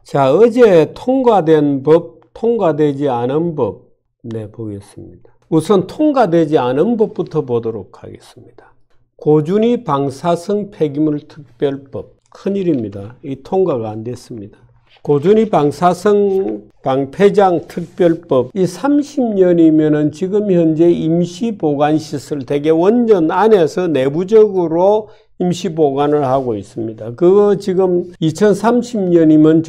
자, 어제 통과된 법, 통과되지 않은 법 보겠습니다. 우선 통과되지 않은 법부터 보도록 하겠습니다. 고준위 방사성 폐기물 특별법. 큰일입니다. 이 통과가 안 됐습니다. 고준위 방사성 방패장 특별법. 이 30년이면은 지금 현재 임시보관시설 대개 원전 안에서 내부적으로 임시보관을 하고 있습니다. 그거 지금 2030년이면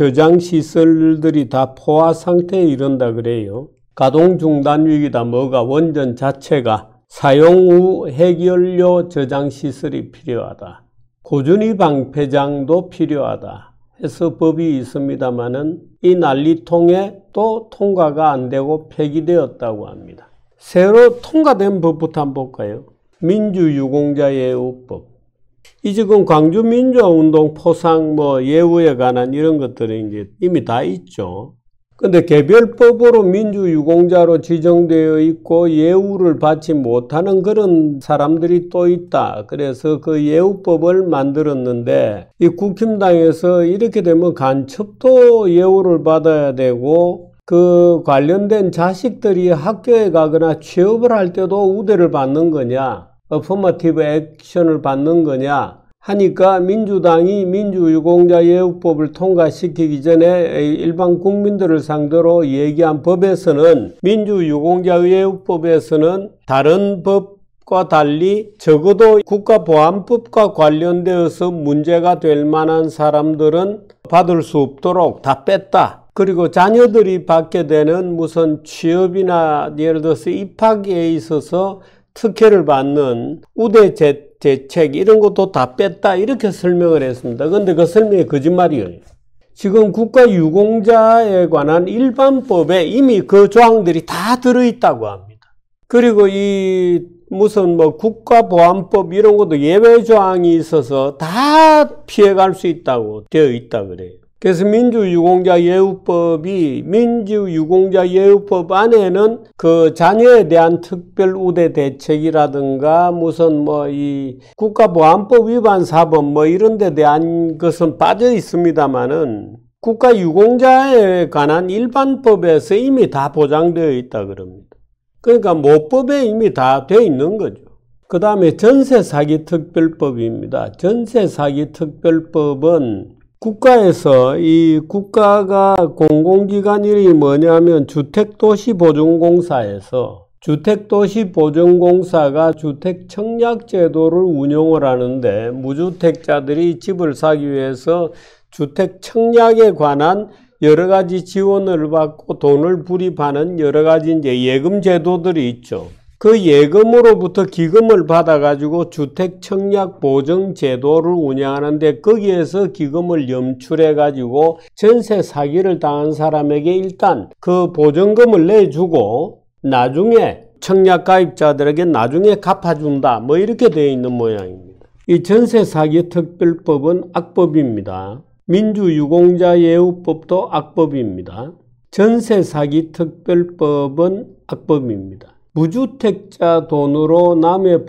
저장시설들이 다 포화 상태에 이른다 그래요. 가동 중단 위기다 뭐가 원전 자체가 사용 후 핵연료 저장시설이 필요하다. 고준위 방패장도 필요하다 해서 법이 있습니다만은 이 난리통에 또 통과가 안 되고 폐기되었다고 합니다. 새로 통과된 법부터 한번 볼까요? 민주유공자 예우법. 이 지금 광주민주화운동 포상 예우에 관한 이런 것들이 이제 이미 다 있죠. 근데 개별법으로 민주유공자로 지정되어 있고 예우를 받지 못하는 그런 사람들이 또 있다. 그래서 그 예우법을 만들었는데 이 국힘당에서 이렇게 되면 간첩도 예우를 받아야 되고 그 관련된 자식들이 학교에 가거나 취업을 할 때도 우대를 받는 거냐, 어퍼머티브 액션을 받는 거냐 하니까 민주당이 민주유공자 예우법을 통과시키기 전에 일반 국민들을 상대로 얘기한 법에서는 민주유공자 예우법에서는 다른 법과 달리 적어도 국가보안법과 관련되어서 문제가 될 만한 사람들은 받을 수 없도록 다 뺐다. 그리고 자녀들이 받게 되는 무슨 취업이나 예를 들어서 입학에 있어서 특혜를 받는 우대 대책 이런 것도 다 뺐다 이렇게 설명을 했습니다. 그런데 그 설명이 거짓말이에요. 지금 국가유공자에 관한 일반법에 이미 그 조항들이 다 들어있다고 합니다. 그리고 이 무슨 국가보안법 이런 것도 예외 조항이 있어서 다 피해갈 수 있다고 되어 있다 그래요. 그래서 민주유공자 예우법 안에는 그 자녀에 대한 특별 우대 대책이라든가 무슨 이 국가보안법 위반 사범 이런 데 대한 것은 빠져 있습니다만은 국가유공자에 관한 일반법에서 이미 다 보장되어 있다 그럽니다. 그러니까 모법에 이미 다 되어 있는 거죠. 그 다음에 전세사기 특별법입니다. 전세사기 특별법은 국가에서 이 국가가 공공기관 이름이 뭐냐면 주택도시보증공사에서 주택도시보증공사가 주택청약제도를 운영을 하는데 무주택자들이 집을 사기 위해서 주택청약에 관한 여러 가지 지원을 받고 돈을 불입하는 여러 가지 이제 예금 제도들이 있죠. 그 예금으로부터 기금을 받아가지고 주택청약보증제도를 운영하는데 거기에서 기금을 염출해가지고 전세 사기를 당한 사람에게 일단 그 보증금을 내주고 나중에 청약가입자들에게 나중에 갚아준다. 이렇게 되어 있는 모양입니다. 이 전세 사기 특별법은 악법입니다. 민주유공자 예우법도 악법입니다. 전세 사기 특별법은 악법입니다. 무주택자 돈으로 남의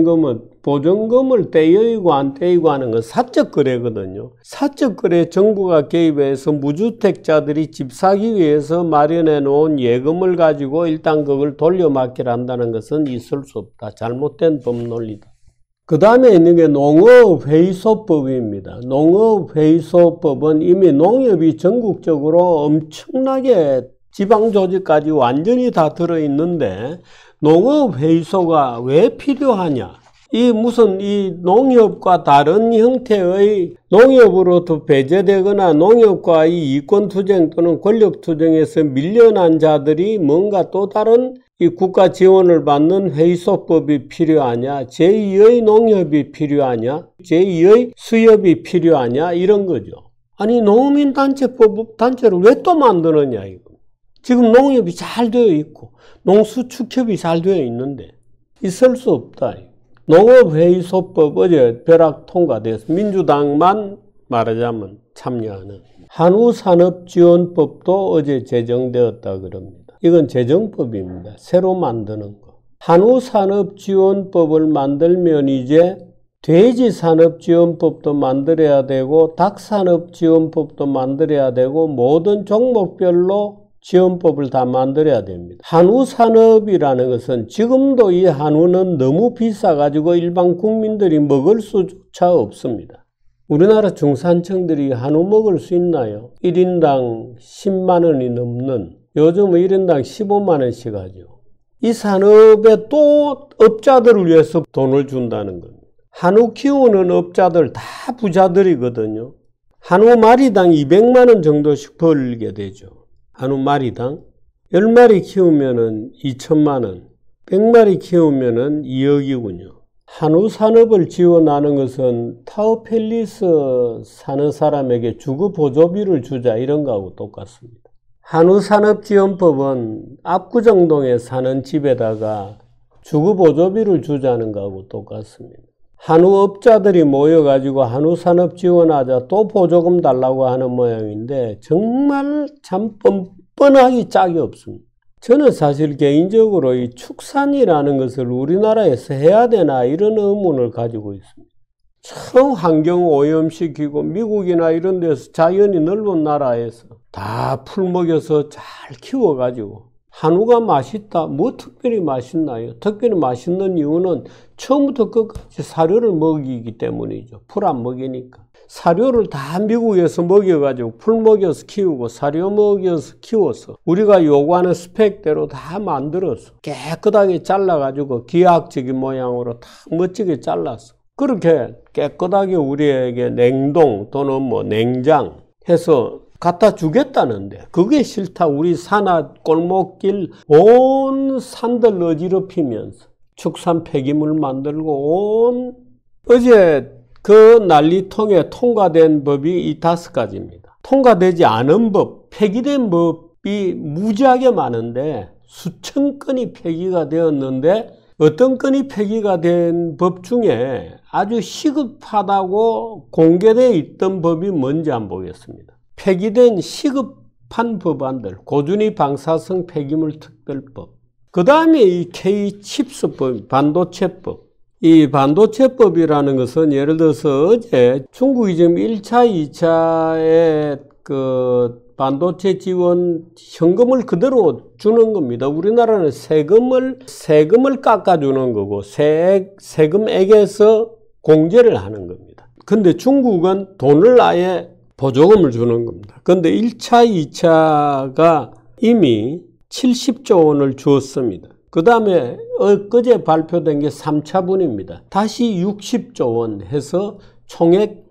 보증금을 떼이고 안 떼이고 하는 건 사적거래거든요. 사적거래 정부가 개입해서 무주택자들이 집 사기 위해서 마련해 놓은 예금을 가지고 일단 그걸 돌려막기를 한다는 것은 있을 수 없다. 잘못된 법논리다. 그 다음에 있는 게 농업회의소법입니다. 농업회의소법은 이미 농협이 전국적으로 엄청나게 지방조직까지 완전히 다 들어있는데 농업회의소가 왜 필요하냐? 이 농협과 다른 형태의 농협으로부터 배제되거나 농협과 이 이권투쟁 또는 권력투쟁에서 밀려난 자들이 뭔가 또 다른 이 국가 지원을 받는 회의소법이 필요하냐? 제2의 농협이 필요하냐? 제2의 수협이 필요하냐? 이런 거죠. 아니 농민단체를 왜 또 만드느냐 이거. 지금 농협이 잘 되어 있고 농수축협이 잘 되어 있는데 있을 수 없다. 농업회의소법 어제 벼락 통과돼서 민주당만 말하자면 참여하는 한우산업지원법도 어제 제정되었다 그럽니다. 이건 제정법입니다. 새로 만드는 거. 한우산업지원법을 만들면 이제 돼지산업지원법도 만들어야 되고 닭산업지원법도 만들어야 되고 모든 종목별로 지원법을 다 만들어야 됩니다. 한우산업이라는 것은 지금도 이 한우는 너무 비싸가지고 일반 국민들이 먹을 수조차 없습니다. 우리나라 중산층들이 한우 먹을 수 있나요? 1인당 10만 원이 넘는, 요즘은 1인당 15만 원씩 하죠. 이 산업에 또 업자들을 위해서 돈을 준다는 겁니다. 한우 키우는 업자들 다 부자들이거든요. 한우 마리당 200만 원 정도씩 벌게 되죠. 한우 마리당 10마리 키우면은 2천만 원, 100마리 키우면은 2억이군요. 한우 산업을 지원하는 것은 타우펠리스 사는 사람에게 주거 보조비를 주자 이런 거하고 똑같습니다. 한우 산업지원법은 압구정동에 사는 집에다가 주거 보조비를 주자는 거하고 똑같습니다. 한우업자들이 모여가지고 한우산업 지원하자 또 보조금 달라고 하는 모양인데 정말 참 뻔뻔하기 짝이 없습니다. 저는 사실 개인적으로 이 축산이라는 것을 우리나라에서 해야 되나 이런 의문을 가지고 있습니다. 참 환경 오염시키고 미국이나 이런 데서 자연이 넓은 나라에서 다 풀 먹여서 잘 키워가지고 한우가 맛있다. 뭐 특별히 맛있나요? 특별히 맛있는 이유는 처음부터 끝까지 사료를 먹이기 때문이죠. 풀 안 먹이니까. 사료를 다 미국에서 먹여가지고 풀 먹여서 키우고 사료 먹여서 키워서 우리가 요구하는 스펙대로 다 만들어서 깨끗하게 잘라가지고 기하학적인 모양으로 다 멋지게 잘랐어. 그렇게 깨끗하게 우리에게 냉동 또는 뭐 냉장 해서 갖다 주겠다는데 그게 싫다. 우리 산악 골목길 온 산들 어지럽히면서 축산 폐기물 만들고 어제 그 난리통에 통과된 법이 이 5가지입니다. 통과되지 않은 법, 폐기된 법이 무지하게 많은데 수천 건이 폐기가 되었는데 어떤 건이 폐기가 된 법 중에 아주 시급하다고 공개되어 있던 법이 뭔지 한번 보겠습니다. 폐기된 시급한 법안들, 고준위 방사성 폐기물 특별법, 그 다음에 이 K-칩스법, 반도체법. 이 반도체법이라는 것은 예를 들어서 어제 중국이 지금 1차, 2차에 그 반도체 지원 현금을 그대로 주는 겁니다. 우리나라는 세금을 깎아주는 거고 세금액에서 공제를 하는 겁니다. 근데 중국은 돈을 아예 보조금을 주는 겁니다. 그런데 1차, 2차가 이미 70조 원을 주었습니다. 그 다음에 엊그제 발표된 게 3차분입니다. 다시 60조 원 해서 총액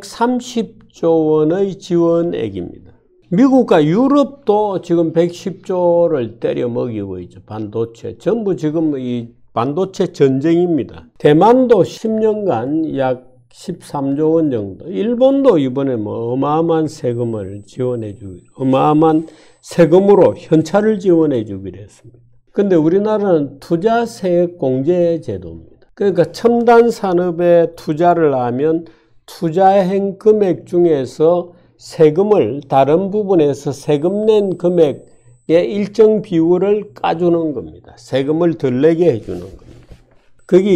130조 원의 지원액입니다. 미국과 유럽도 지금 110조를 때려 먹이고 있죠. 반도체. 전부 지금 이 반도체 전쟁입니다. 대만도 10년간 약 13조 원 정도. 일본도 이번에 뭐 어마어마한 세금을 지원해 어마어마한 세금으로 현찰을 지원해 주기로 했습니다. 근데 우리나라는 투자세액공제 제도입니다. 그러니까 첨단 산업에 투자를 하면 투자행 금액 중에서 세금을 다른 부분에서 세금 낸 금액의 일정 비율을 까주는 겁니다. 세금을 덜 내게 해주는 겁니다. 그게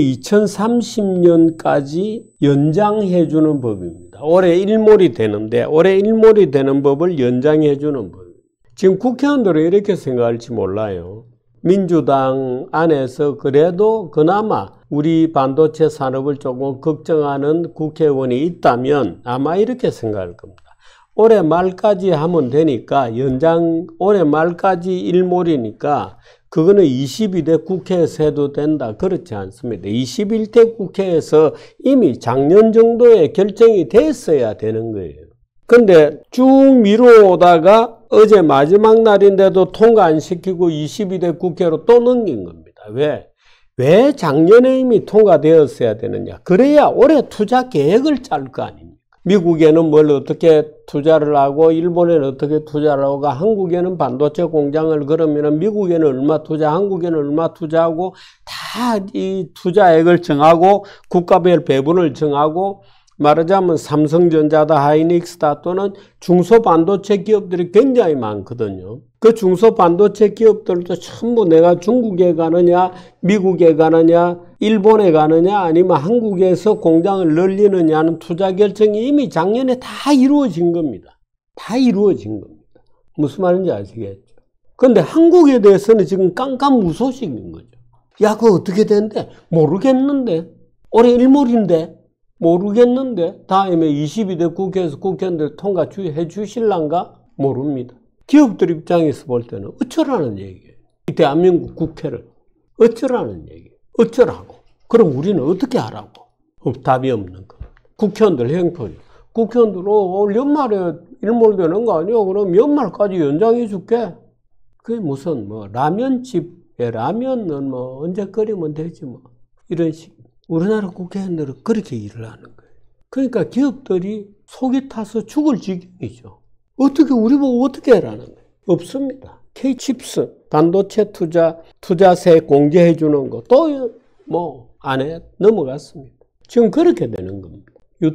2030년까지 연장해 주는 법입니다. 올해 일몰이 되는데 올해 일몰이 되는 법을 연장해 주는 법입니다. 지금 국회의원들은 이렇게 생각할지 몰라요. 민주당 안에서 그래도 그나마 우리 반도체 산업을 조금 걱정하는 국회의원이 있다면 아마 이렇게 생각할 겁니다. 올해 말까지 하면 되니까 올해 말까지 일몰이니까 그거는 22대 국회에서 해도 된다. 그렇지 않습니다. 21대 국회에서 이미 작년 정도에 결정이 됐어야 되는 거예요. 근데 쭉 미루다가 어제 마지막 날인데도 통과 안 시키고 22대 국회로 또 넘긴 겁니다. 왜 작년에 이미 통과되었어야 되느냐. 그래야 올해 투자 계획을 짤 거 아닙니까? 미국에는 뭘 어떻게 투자를 하고 일본에는 어떻게 투자를 하고 한국에는 반도체 공장을 그러면 미국에는 얼마 투자, 한국에는 얼마 투자하고 다 이 투자액을 정하고 국가별 배분을 정하고 말하자면 삼성전자다, 하이닉스다 또는 중소반도체 기업들이 굉장히 많거든요. 그 중소반도체 기업들도 전부 내가 중국에 가느냐, 미국에 가느냐, 일본에 가느냐, 아니면 한국에서 공장을 늘리느냐는 투자 결정이 이미 작년에 다 이루어진 겁니다. 다 이루어진 겁니다. 무슨 말인지 아시겠죠? 그런데 한국에 대해서는 지금 깜깜무소식인 거죠. 야, 그거 어떻게 된대? 모르겠는데. 올해 일몰인데. 모르겠는데. 다음에 22대 국회에서 국회의원들 통과해 주실란가? 모릅니다. 기업들 입장에서 볼 때는 어쩌라는 얘기예요. 이 대한민국 국회를 어쩌라는 얘기예요. 어쩌라고. 그럼 우리는 어떻게 하라고? 답이 없는 거. 국회의원들 행포죠. 국회의원들 올 연말에 일몰되는 거 아니야? 그럼 연말까지 연장해 줄게. 그게 무슨 라면집에 라면은 언제 끓이면 되지 뭐. 이런 식. 우리나라 국회의원들은 그렇게 일을 하는 거예요. 그러니까 기업들이 속이 타서 죽을 지경이죠. 어떻게 우리 보고 어떻게 하라는 거예요? 없습니다. K칩스 반도체 투자세 공개해 주는 거 또 안에 넘어갔습니다. 지금 그렇게 되는 겁니다.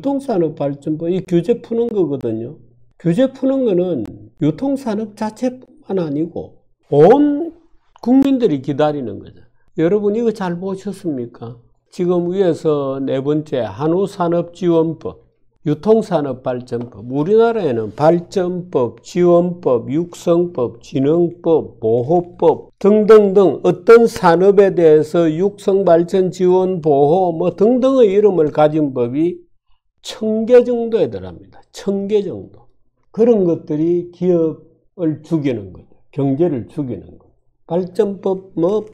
유통산업발전법 이 규제 푸는 거거든요. 규제 푸는 거는 유통산업 자체뿐만 아니고 온 국민들이 기다리는 거죠. 여러분 이거 잘 보셨습니까? 지금 위에서 네 번째 한우산업지원법, 유통산업발전법, 우리나라에는 발전법, 지원법, 육성법, 진흥법, 보호법 등등등 어떤 산업에 대해서 육성발전, 지원, 보호 등등의 이름을 가진 법이 1000개 정도에 달합니다. 1000개 정도. 그런 것들이 기업을 죽이는 거죠. 경제를 죽이는 거죠. 발전법,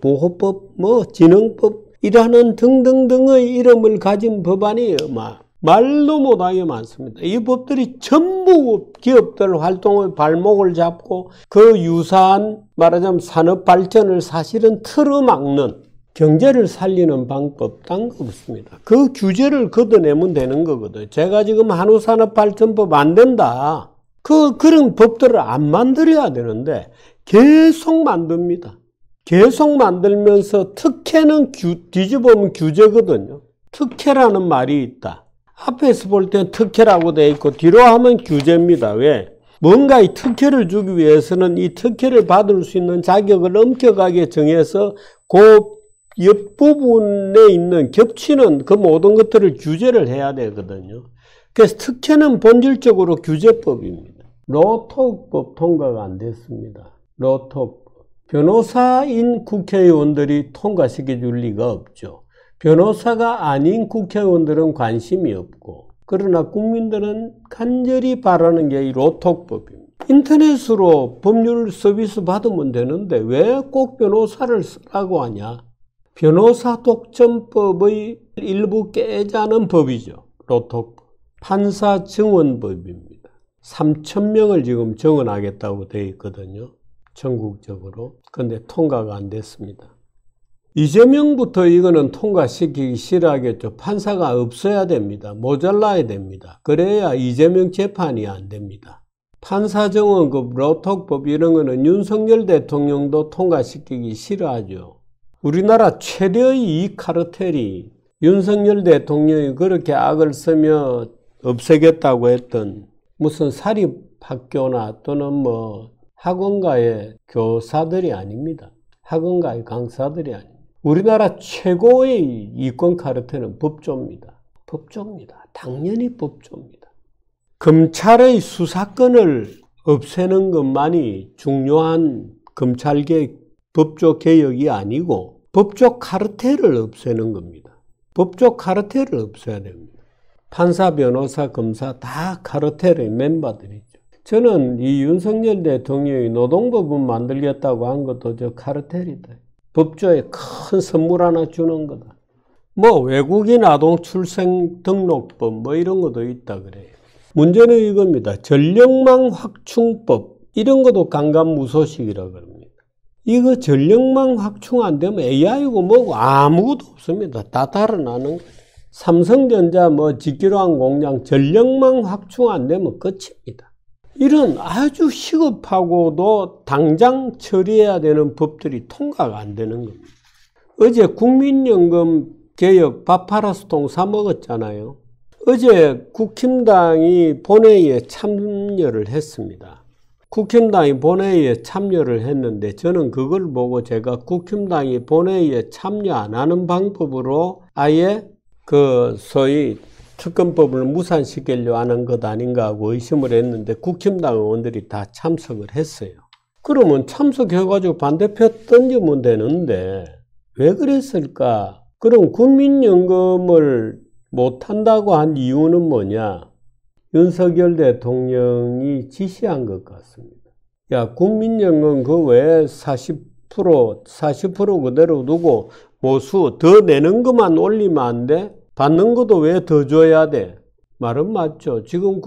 보호법, 진흥법 이라는 등등등의 이름을 가진 법안이 말도 못하게 많습니다. 이 법들이 전부 기업들 활동의 발목을 잡고 그 유사한 말하자면 산업 발전을 사실은 틀어막는 경제를 살리는 방법 딴 거 없습니다. 그 규제를 걷어내면 되는 거거든요. 제가 지금 한우산업발전법 안 된다. 그런 법들을 안 만들어야 되는데 계속 만듭니다. 계속 만들면서 특혜는 뒤집어보면 규제거든요. 특혜라는 말이 있다. 앞에서 볼 때는 특혜라고 되어 있고 뒤로 하면 규제입니다. 왜? 뭔가 이 특혜를 주기 위해서는 이 특혜를 받을 수 있는 자격을 엄격하게 정해서 그 옆부분에 있는 겹치는 그 모든 것들을 규제를 해야 되거든요. 그래서 특혜는 본질적으로 규제법입니다. 로톡법 통과가 안 됐습니다. 로톡. 변호사인 국회의원들이 통과시켜 줄 리가 없죠. 변호사가 아닌 국회의원들은 관심이 없고 그러나 국민들은 간절히 바라는 게 이 로톡법입니다. 인터넷으로 법률 서비스 받으면 되는데 왜 꼭 변호사를 쓰라고 하냐. 변호사 독점법의 일부 깨자는 법이죠. 로톡법. 판사 증언법입니다. 3000명을 지금 증언하겠다고 되어 있거든요. 전국적으로. 그런데 통과가 안 됐습니다. 이재명부터 이거는 통과시키기 싫어하겠죠. 판사가 없어야 됩니다. 모자라야 됩니다. 그래야 이재명 재판이 안 됩니다. 판사정원급, 로톡법 이런 거는 윤석열 대통령도 통과시키기 싫어하죠. 우리나라 최대의 이 카르텔이 윤석열 대통령이 그렇게 악을 쓰며 없애겠다고 했던 무슨 사립학교나 또는 학원가의 교사들이 아닙니다. 학원가의 강사들이 아닙니다. 우리나라 최고의 이권 카르텔은 법조입니다. 법조입니다. 당연히 법조입니다. 검찰의 수사권을 없애는 것만이 중요한 검찰개혁, 법조 개혁이 아니고 법조 카르텔을 없애는 겁니다. 법조 카르텔을 없애야 됩니다. 판사, 변호사, 검사 다 카르텔의 멤버들이죠. 저는 이 윤석열 대통령이 노동법은 만들겠다고 한 것도 저 카르텔이다. 법조에 큰 선물 하나 주는 거다. 외국인 아동 출생 등록법 이런 것도 있다 그래요. 문제는 이겁니다. 전력망 확충법 이런 것도 강간무소식이라고 합니다. 이거 전력망 확충 안 되면 AI고 뭐고 아무것도 없습니다. 다 달아나는 거예요. 삼성전자 직기로한 공장 전력망 확충 안 되면 끝입니다. 이런 아주 시급하고도 당장 처리해야 되는 법들이 통과가 안 되는 겁니다. 어제 국민연금 개혁 밥 팔아서 통 사 먹었잖아요. 어제 국힘당이 본회의에 참여를 했습니다. 국힘당이 본회의에 참여를 했는데 저는 그걸 보고 제가 국힘당이 본회의에 참여 안 하는 방법으로 아예 그 소위 특검법을 무산시키려고 하는 것 아닌가 하고 의심을 했는데 국힘당 의원들이 다 참석을 했어요. 그러면 참석해가지고 반대표 던지면 되는데 왜 그랬을까? 그럼 국민연금을 못한다고 한 이유는 뭐냐? 윤석열 대통령이 지시한 것 같습니다. 야, 국민연금 그 외에 40% 그대로 두고 모수 더 내는 것만 올리면 안 돼? 받는 것도 왜 더 줘야 돼? 말은 맞죠. 지금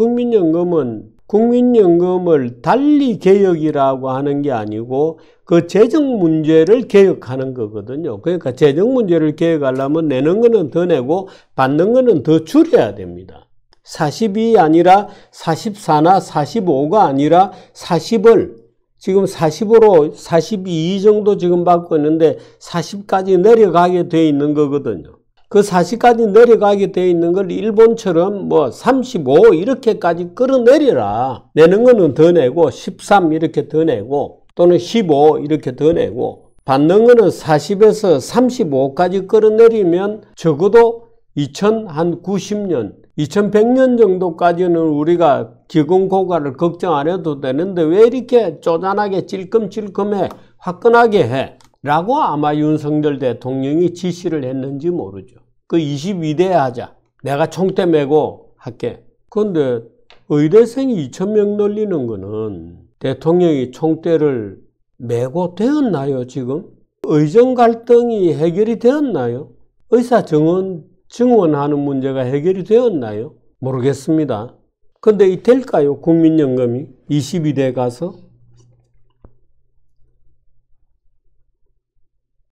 국민연금을 달리 개혁이라고 하는 게 아니고 그 재정 문제를 개혁하는 거거든요. 그러니까 재정 문제를 개혁하려면 내는 거는 더 내고 받는 거는 더 줄여야 됩니다. 40이 아니라 44나 45가 아니라 40을 지금 40으로 42 정도 지금 받고 있는데 40까지 내려가게 돼 있는 거거든요. 그 40까지 내려가게 돼 있는 걸 일본처럼 뭐 35 이렇게까지 끌어내려라. 내는 거는 더 내고 13 이렇게 더 내고 또는 15 이렇게 더 내고 받는 거는 40에서 35까지 끌어내리면 적어도 2090년, 2100년 정도까지는 우리가 기금고갈을 걱정 안 해도 되는데 왜 이렇게 쪼잔하게 찔끔찔끔해 화끈하게 해? 라고 아마 윤석열 대통령이 지시를 했는지 모르죠. 그 22대 하자. 내가 총대 메고 할게. 그런데 의대생이 2000명 늘리는 거는 대통령이 총대를 메고 되었나요, 지금? 의정 갈등이 해결이 되었나요? 의사 증원하는 문제가 해결이 되었나요? 모르겠습니다. 근데 이 될까요? 국민연금이 22대 가서?